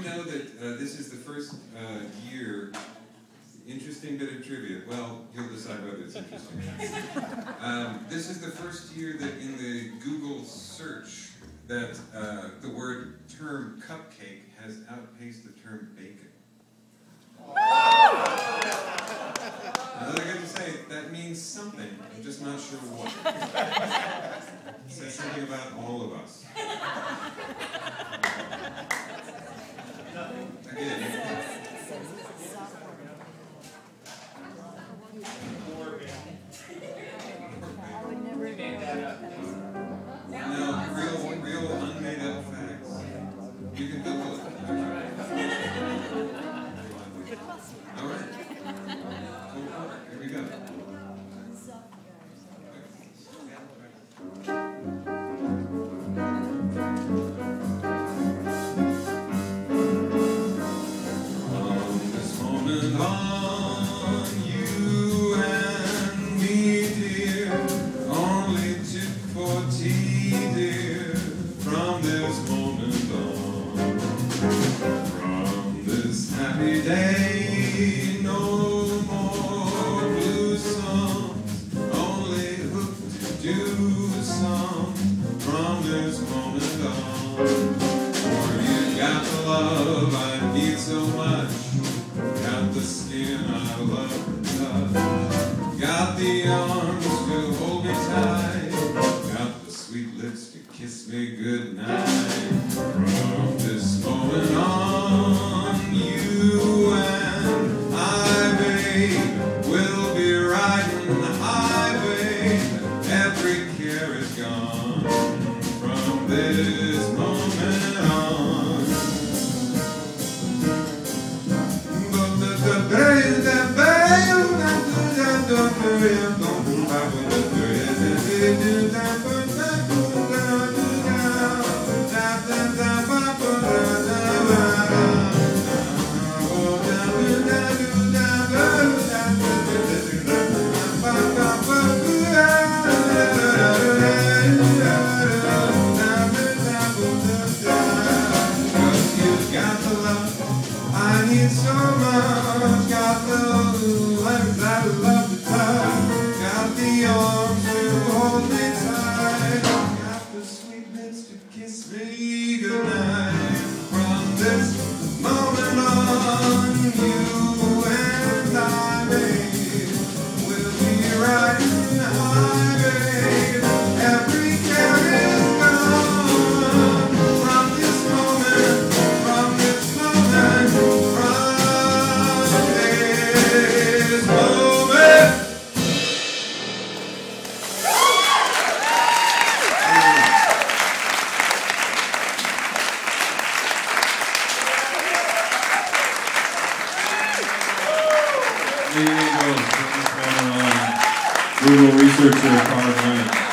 you know that this is the first year, interesting bit of trivia, well, you'll decide whether it's interesting or not. This is the first year that in the Google search that the term cupcake has outpaced the term bacon. Another good to say, that means something, I'm just not sure what. It says something about all of us. Again. No, real unmade up facts. You can Google it. All right. Here we go. From this moment on, you and me, dear, only tit for tea, dear. From this moment on, from this happy day, no more blue songs, only hooked to do songs. From this moment on, for you got the love I need so much, got the skin I love to touch, got the arms to hold me tight, got the sweet lips to kiss me goodnight. From this moment on, you and I, babe, will be riding high, babe. Every care is gone. From this moment on. I need so much, got the legs I love to touch, got the arms to hold me tight, got the sweet lips to kiss me goodnight. From this moment on, you and I, babe, will be riding high, babe. Every care is gone. From this moment, from this moment, from this moment. Google researcher, Carl Bryant.